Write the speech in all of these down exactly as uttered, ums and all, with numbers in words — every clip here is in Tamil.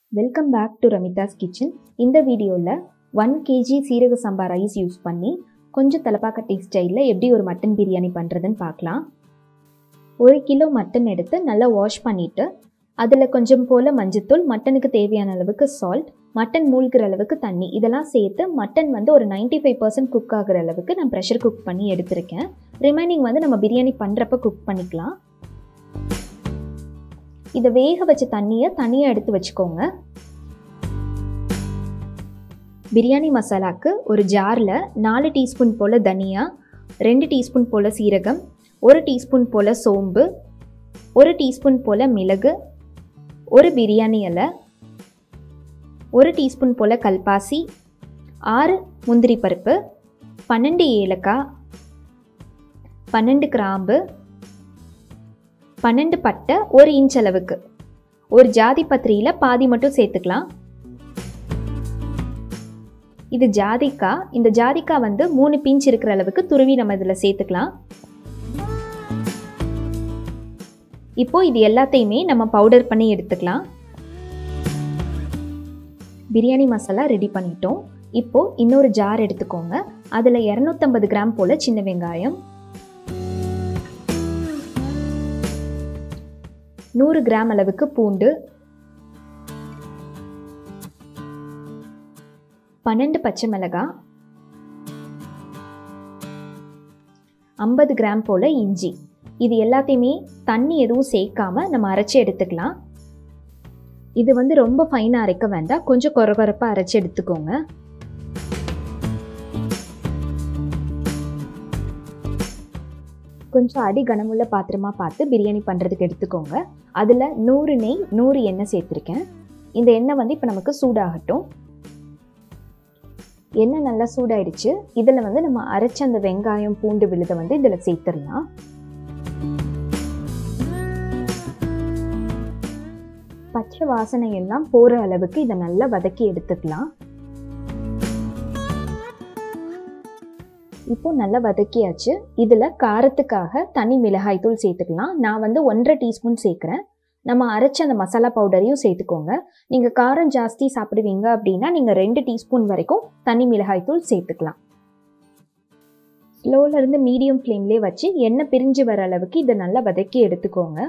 Welcome back to Ramithas kitchen. இந்த வீடியோல one kilogram Seeragasamba rice use பண்ணி கொஞ்சம் Thalapakatti ஸ்டைல்ல எப்படி ஒரு மட்டன் பிரியாணி பண்றதுன்னு பார்க்கலாம். ஒரு கிலோ மட்டன் எடுத்து நல்லா வாஷ் பண்ணிட்டு அதுல கொஞ்சம் போல மஞ்சள்தூள், மட்டனுக்கு தேவையான அளவுக்கு salt, மட்டன் மூழ்கிற அளவுக்கு தண்ணி இதெல்லாம் சேர்த்து மட்டன் வந்து ஒரு ninety-five percent குக் ஆகுற அளவுக்கு நான் பிரஷர் குக் பண்ணி எடுத்துர்க்கேன். ரிமைனிங் வந்து நம்ம பிரியாணி பண்றப்ப குக் பண்ணிக்கலாம். இத வேக வச்ச தண்ணியை தனியா எடுத்து வச்சுக்கோங்க. பிரியாணி மசாலாக்கு ஒரு ஜார்ல நாலு டீஸ்பூன் போல தனியா, ரெண்டு டீஸ்பூன் போல சீரகம், ஒரு டீஸ்பூன் போல சோம்பு, ஒரு டீஸ்பூன் போல மிளகு, ஒரு பிரியாணி இலை, ஒரு டீஸ்பூன் போல கல்பாசி, ஆறு முந்திரி பருப்பு, பன்னெண்டு ஏலக்காய், பன்னெண்டு கிராம்பு, பன்னெண்டு பட்டை, ஒரு இன்ச் அளவுக்கு, ஒரு ஜாதி பத்திரியில பாதி மட்டும் சேர்த்துக்கலாம். இது ஜாதிக்காய். இந்த ஜாதிக்காய் வந்து மூணு பிஞ்ச் இருக்கிற அளவுக்கு துருவி நம்ம இதில் சேர்த்துக்கலாம். இப்போ இது எல்லாத்தையுமே நம்ம பவுடர் பண்ணி எடுத்துக்கலாம். பிரியாணி மசாலா ரெடி பண்ணிட்டோம். இப்போ இன்னொரு ஜார் எடுத்துக்கோங்க. அதில் இரநூத்தம்பது கிராம் போல சின்ன வெங்காயம், நூறு கிராம் அளவுக்கு பூண்டு, பன்னெண்டு பச்சை மிளகாய், ஐம்பது கிராம் போல இஞ்சி. இது எல்லாத்தையுமே தண்ணி எதுவும் சேர்க்காம நம்ம அரைச்சி எடுத்துக்கலாம். இது வந்து ரொம்ப ஃபைனாக அரைக்க வேண்டாம், கொஞ்சம் கொரகொரப்பாக அரைச்சி எடுத்துக்கோங்க. கொஞ்சம் அடி கனமுள்ள பாத்திரமாக பார்த்து பிரியாணி பண்ணுறதுக்கு எடுத்துக்கோங்க. அதில் நூறு நெய், நூறு எண்ணெய் சேர்த்துருக்கேன். இந்த எண்ணெய் வந்து இப்போ நமக்கு சூடாகட்டும். எண்ணெய் நல்லா சூடாயிடுச்சு. இதில் வந்து நம்ம அரைச்ச அந்த வெங்காயம் பூண்டு விழுதை வந்து இதில் சேர்த்துடலாம். பச்சை வாசனை எல்லாம் போகிற அளவுக்கு இதை நல்லா வதக்கி எடுத்துக்கலாம். இப்போ நல்லா வதக்கியாச்சு. இதில் காரத்துக்காக தனி மிளகாய் தூள் சேர்த்துக்கலாம். நான் வந்து ஒன்றரை டீஸ்பூன் சேர்க்குறேன். நம்ம அரைச்ச அந்த மசாலா பவுடரையும் சேர்த்துக்கோங்க. நீங்கள் காரம் ஜாஸ்தி சாப்பிடுவீங்க அப்படின்னா நீங்கள் ரெண்டு டீஸ்பூன் வரைக்கும் தனி மிளகாய் தூள் சேர்த்துக்கலாம். ஸ்லோவில் இருந்து மீடியம் ஃப்ளேம்லேயே வச்சு எண்ணெய் பிரிஞ்சு வர அளவுக்கு இதை நல்லா வதக்கி எடுத்துக்கோங்க.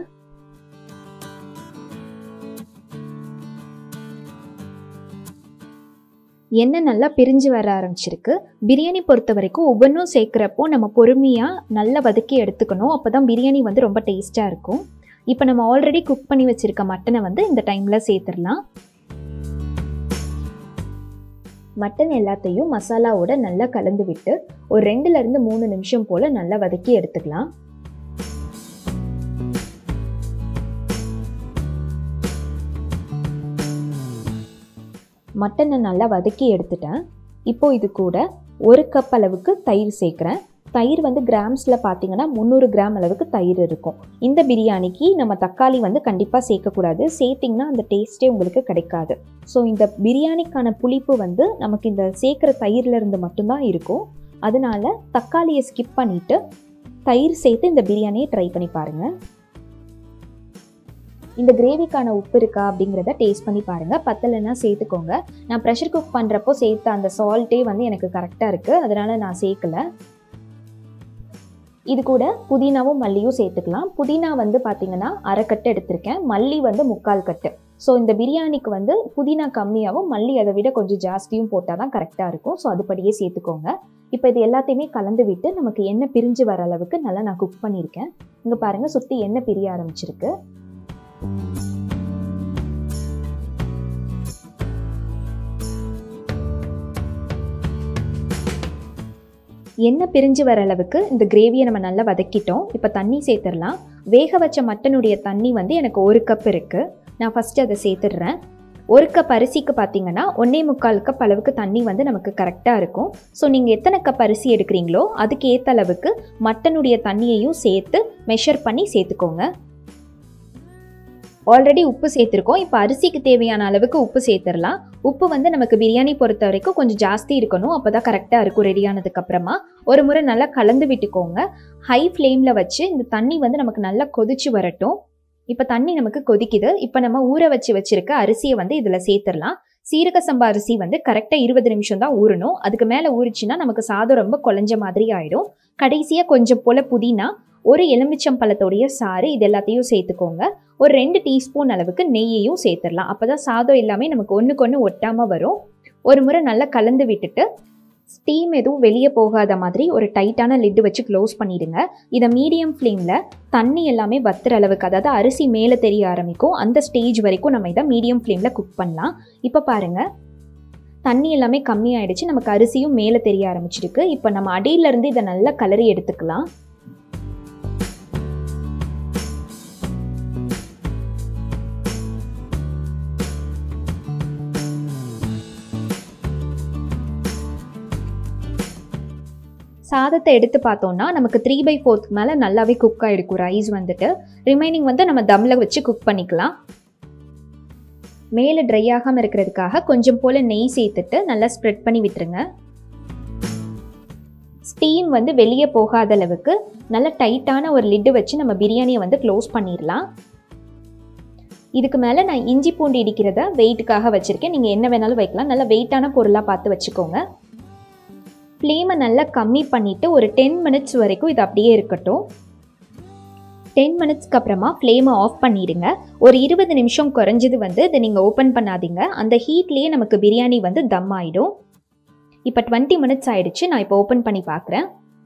எண்ணெய் நல்லா பிரிஞ்சு வர ஆரம்பிச்சிருக்கு. பிரியாணி பொறுத்த வரைக்கும் ஒவ்வொன்றும் சேர்க்குறப்போ நம்ம பொறுமையாக நல்லா வதக்கி எடுத்துக்கணும். அப்போ தான் பிரியாணி வந்து ரொம்ப டேஸ்ட்டாக இருக்கும். இப்போ நம்ம ஆல்ரெடி குக் பண்ணி வச்சுருக்க மட்டனை வந்து இந்த டைமில் சேர்த்துடலாம். மட்டன் எல்லாத்தையும் மசாலாவோட நல்லா கலந்து விட்டு ஒரு ரெண்டுலேருந்து மூணு நிமிஷம் போல் நல்லா வதக்கி எடுத்துக்கலாம். மட்டனை நல்லா வதக்கி எடுத்துட்டேன். இப்போ இது கூட ஒரு கப் அளவுக்கு தயிர் சேர்க்குறேன். தயிர் வந்து கிராம்ஸில் பார்த்தீங்கன்னா முந்நூறு கிராம் அளவுக்கு தயிர் இருக்கும். இந்த பிரியாணிக்கு நம்ம தக்காளி வந்து கண்டிப்பாக சேர்க்கக்கூடாது. சேர்த்திங்கன்னா அந்த டேஸ்ட்டே உங்களுக்கு கிடைக்காது. ஸோ இந்த பிரியாணிக்கான புளிப்பு வந்து நமக்கு இந்த சேர்க்குற தயிர்லேருந்து மட்டும்தான் இருக்கும். அதனால தக்காளியை ஸ்கிப் பண்ணிவிட்டு தயிர் சேர்த்து இந்த பிரியாணியை ட்ரை பண்ணி பாருங்கள். இந்த கிரேவிக்கான உப்பு இருக்கா அப்படிங்கிறத டேஸ்ட் பண்ணி பாருங்கள். பத்தலைன்னா சேர்த்துக்கோங்க. நான் ப்ரெஷர் குக் பண்ணுறப்போ சேர்த்த அந்த சால்ட்டே வந்து எனக்கு கரெக்டாக இருக்குது. அதனால் நான் சேர்க்கலை. இது கூட புதினாவும் மல்லியும் சேர்த்துக்கலாம். புதினா வந்து பார்த்திங்கன்னா அரை கட்டு எடுத்திருக்கேன், மல்லி வந்து முக்கால் கட்டு. ஸோ இந்த பிரியாணிக்கு வந்து புதினா கம்மியாகவும் மல்லி அதை விட கொஞ்சம் ஜாஸ்தியும் போட்டால் தான் கரெக்டாக இருக்கும். ஸோ அதுபடியே சேர்த்துக்கோங்க. இப்போ இது எல்லாத்தையுமே கலந்து விட்டு நமக்கு எண்ணெய் பிரிஞ்சு வர அளவுக்கு நல்லா நான் குக் பண்ணியிருக்கேன். இங்கே பாருங்கள், சுற்றி எண்ணெய் பிரிய ஆரம்பிச்சிருக்கு. எண்ணெய் பிரிஞ்சு வர அளவுக்கு இந்த கிரேவியை நம்ம நல்லா வதக்கிட்டோம். இப்போ தண்ணி சேர்த்துடலாம். வேக வச்ச மட்டனுடைய தண்ணி வந்து எனக்கு ஒரு கப் இருக்குது. நான் ஃபஸ்ட்டு அதை சேர்த்துடுறேன். ஒரு கப் அரிசிக்கு பார்த்தீங்கன்னா ஒன்றே முக்கால் கப் அளவுக்கு தண்ணி வந்து நமக்கு கரெக்டாக இருக்கும். ஸோ நீங்கள் எத்தனை கப் அரிசி எடுக்கிறீங்களோ அதுக்கு ஏற்ற அளவுக்கு மட்டனுடைய தண்ணியையும் சேர்த்து மெஷர் பண்ணி சேர்த்துக்கோங்க. ஆல்ரெடி உப்பு சேர்த்துருக்கோம். இப்போ அரிசிக்கு தேவையான அளவுக்கு உப்பு சேர்த்துடலாம். உப்பு வந்து நமக்கு பிரியாணி பொறுத்த வரைக்கும் கொஞ்சம் ஜாஸ்தி இருக்கணும். அப்போ தான் கரெக்டாக இருக்கும். ரெடியானதுக்கப்புறமா ஒரு முறை நல்லா கலந்து விட்டுக்கோங்க. ஹை ஃப்ளேமில் வச்சு இந்த தண்ணி வந்து நமக்கு நல்லா கொதிச்சு வரட்டும். இப்போ தண்ணி நமக்கு கொதிக்குது. இப்போ நம்ம ஊற வச்சு வச்சிருக்க அரிசியை வந்து இதில் சேர்த்துடலாம். சீரக சம்பா அரிசி வந்து கரெக்டாக இருபது நிமிஷம் தான் ஊறணும். அதுக்கு மேலே ஊறிச்சுன்னா நமக்கு சாதம் ரொம்ப குழஞ்ச மாதிரி ஆகிடும். கடைசியாக கொஞ்சம் போல் புதினா, ஒரு எலுமிச்சம் பழத்தோடைய சாறு, இது எல்லாத்தையும் சேர்த்துக்கோங்க. ஒரு ரெண்டு டீஸ்பூன் அளவுக்கு நெய்யையும் சேர்த்துடலாம். அப்போ தான் சாதம் எல்லாமே நமக்கு ஒன்றுக்கு ஒன்று ஒட்டாமல் வரும். ஒரு முறை நல்லா கலந்து விட்டுட்டு ஸ்டீம் எதுவும் வெளியே போகாத மாதிரி ஒரு டைட்டான லிட்டு வச்சு க்ளோஸ் பண்ணிடுங்க. இதை மீடியம் ஃப்ளேமில் தண்ணி எல்லாமே வத்துற அளவுக்கு, அதாவது அரிசி மேலே தெரிய ஆரம்பிக்கும் அந்த ஸ்டேஜ் வரைக்கும் நம்ம இதை மீடியம் ஃப்ளேமில் குக் பண்ணலாம். இப்போ பாருங்கள், தண்ணி எல்லாமே கம்மியாயிடுச்சு, நமக்கு அரிசியும் மேலே தெரிய ஆரம்பிச்சிருக்கு. இப்போ நம்ம அடியிலேருந்து இதை நல்லா கலரி எடுத்துக்கலாம். சாதத்தை எடுத்து பார்த்தோம்னா நமக்கு த்ரீ பை ஃபோர்த்துக்கு மேலே நல்லாவே குக் ஆகிருக்கும் ரைஸ் வந்துட்டு. ரிமைனிங் வந்து நம்ம தம்மில் வச்சு குக் பண்ணிக்கலாம். மேலே ட்ரை ஆகாமல் இருக்கிறதுக்காக கொஞ்சம் போல் நெய் சேர்த்துட்டு நல்லா ஸ்ப்ரெட் பண்ணி விட்டுருங்க. ஸ்டீம் வந்து வெளியே போகாத அளவுக்கு நல்லா டைட்டான ஒரு லிட்டு வச்சு நம்ம பிரியாணியை வந்து க்ளோஸ் பண்ணிடலாம். இதுக்கு மேலே நான் இஞ்சி பூண்டு இடிக்கிறத வெயிட்டுக்காக வச்சுருக்கேன். நீங்கள் என்ன வேணாலும் வைக்கலாம். நல்லா வெயிட்டான பொருளாக பார்த்து வச்சுக்கோங்க. ஃப்ளேமை நல்லா கம்மி பண்ணிவிட்டு ஒரு டென் மினிட்ஸ் வரைக்கும் இது அப்படியே இருக்கட்டும். டென் மினிட்ஸ்க்கு அப்புறமா ஃப்ளேமை ஆஃப் பண்ணிடுங்க. ஒரு இருபது நிமிஷம் குறைஞ்சது வந்து இதை நீங்கள் ஓப்பன் பண்ணாதீங்க. அந்த ஹீட்லேயே நமக்கு பிரியாணி வந்து தம் ஆகிடும். இப்போ டுவெண்ட்டி மினிட்ஸ் ஆகிடுச்சு. நான் இப்போ ஓப்பன் பண்ணி பார்க்குறேன்.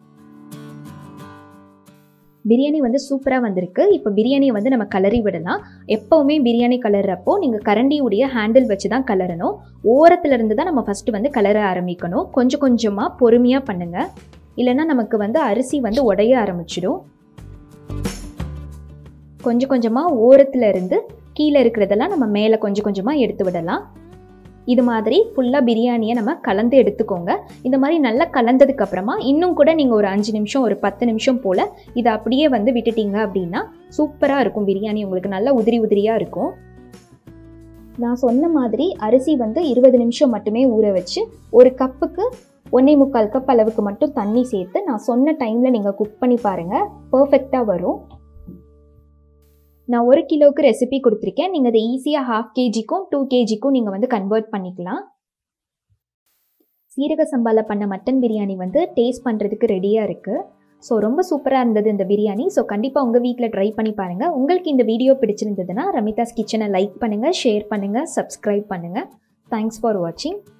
பிரியாணி வந்து சூப்பராக வந்திருக்கு. இப்போ பிரியாணியை வந்து நம்ம கலரி விடலாம். எப்போவுமே பிரியாணி கலர்றப்போ நீங்கள் கரண்டியுடைய ஹேண்டில் வச்சு தான் கலரணும். ஓரத்தில் இருந்து தான் நம்ம ஃபஸ்ட்டு வந்து கலர ஆரம்பிக்கணும். கொஞ்சம் கொஞ்சமாக பொறுமையாக பண்ணுங்கள், இல்லைன்னா நமக்கு வந்து அரிசி வந்து உடைய ஆரம்பிச்சிடும். கொஞ்சம் கொஞ்சமாக ஓரத்தில் இருந்து கீழே இருக்கிறதெல்லாம் நம்ம மேலே கொஞ்சம் கொஞ்சமாக எடுத்து விடலாம். இது மாதிரி ஃபுல்லாக பிரியாணியை நம்ம கலந்து எடுத்துக்கோங்க. இந்த மாதிரி நல்லா கலந்ததுக்கப்புறமா இன்னும் கூட நீங்கள் ஒரு அஞ்சு நிமிஷம் ஒரு பத்து நிமிஷம் போல் இதை அப்படியே வந்து விட்டுட்டீங்க அப்படின்னா சூப்பராக இருக்கும். பிரியாணி உங்களுக்கு நல்லா உதிரி உதிரியாக இருக்கும். நான் சொன்ன மாதிரி அரிசி வந்து இருபது நிமிஷம் மட்டுமே ஊற வச்சு ஒரு கப்புக்கு ஒன்றே முக்கால் கப் அளவுக்கு மட்டும் தண்ணி சேர்த்து நான் சொன்ன டைமில் நீங்கள் குக் பண்ணி பாருங்கள், பர்ஃபெக்டாக வரும். நான் ஒரு கிலோவுக்கு ரெசிபி கொடுத்துருக்கேன். நீங்கள் அதை ஈஸியாக ஹாஃப் கேஜிக்கும் டூ கேஜிக்கும் நீங்கள் வந்து கன்வெர்ட் பண்ணிக்கலாம். சீரக சம்பாவில் பண்ண மட்டன் பிரியாணி வந்து டேஸ்ட் பண்ணுறதுக்கு ரெடியாக இருக்குது. ஸோ ரொம்ப சூப்பராக இருந்தது இந்த பிரியாணி. ஸோ கண்டிப்பாக உங்கள் வீட்டில் ட்ரை பண்ணி பாருங்கள். உங்களுக்கு இந்த வீடியோ பிடிச்சிருந்ததுன்னா ரமிதாஸ் கிச்சனை லைக் பண்ணுங்கள், ஷேர் பண்ணுங்கள், சப்ஸ்கிரைப் பண்ணுங்கள். தேங்க்ஸ் ஃபார் வாட்சிங்.